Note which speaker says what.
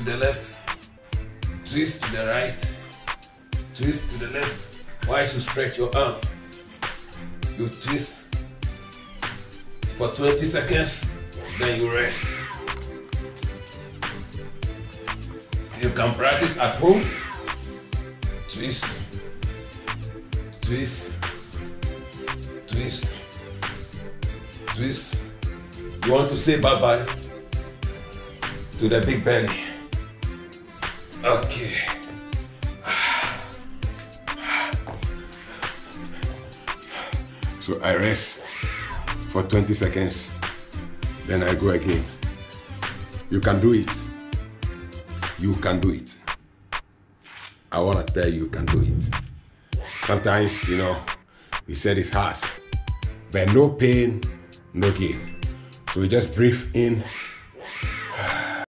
Speaker 1: the left, twist to the right, twist to the left. Once you stretch your arm, you twist for 20 seconds, then you rest. You can practice at home. Twist, twist, twist, twist. You want to say bye-bye to the big belly. Okay. So I rest for 20 seconds, then I go again. You can do it. You can do it. I want to tell you, you can do it. Sometimes, we said it's hard, but no pain, no gain. So we just breathe in